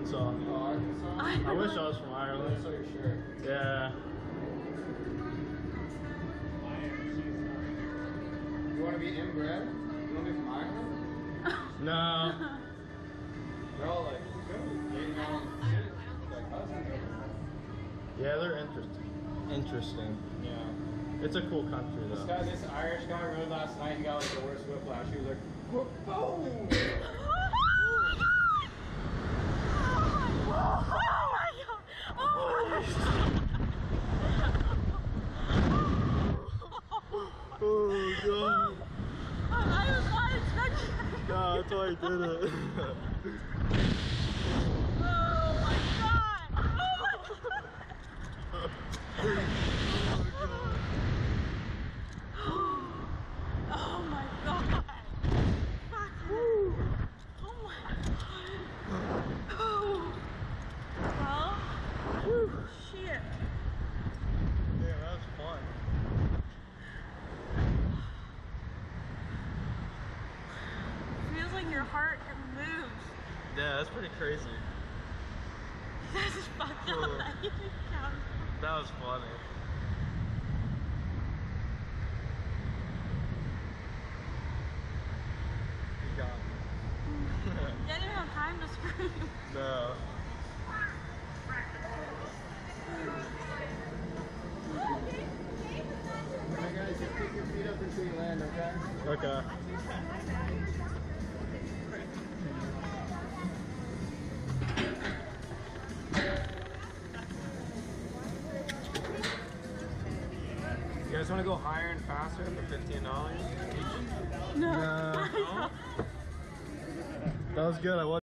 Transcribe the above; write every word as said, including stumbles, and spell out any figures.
Arkansas. Oh, Arkansas? I wish I was from Ireland. I saw your shirt. Yeah. You want to be inbred? You want to be from Ireland? No. They're all like, good. They know shit. Like cousins over there. Yeah, they're interesting. Interesting. Yeah. It's a cool country This though. guy, this Irish guy rode last night. He got like the worst whiplash. He was like, whoop, boom. Oh my god! Oh god. I was not expecting. No, that's why I did it. Oh my god! Oh my god! Oh my god! Oh my god! Oh. Well, whew, shit. Yeah, that was fun. Feels like your heart moves. Yeah, that's pretty crazy. That's just fucked Cool. up. You can count. That was funny. You got me. You didn't even have time to scream. No. Alright guys, just keep your feet up until you land, okay? Okay. You guys want to go higher and faster for fifteen dollars? No. No. That was good. I was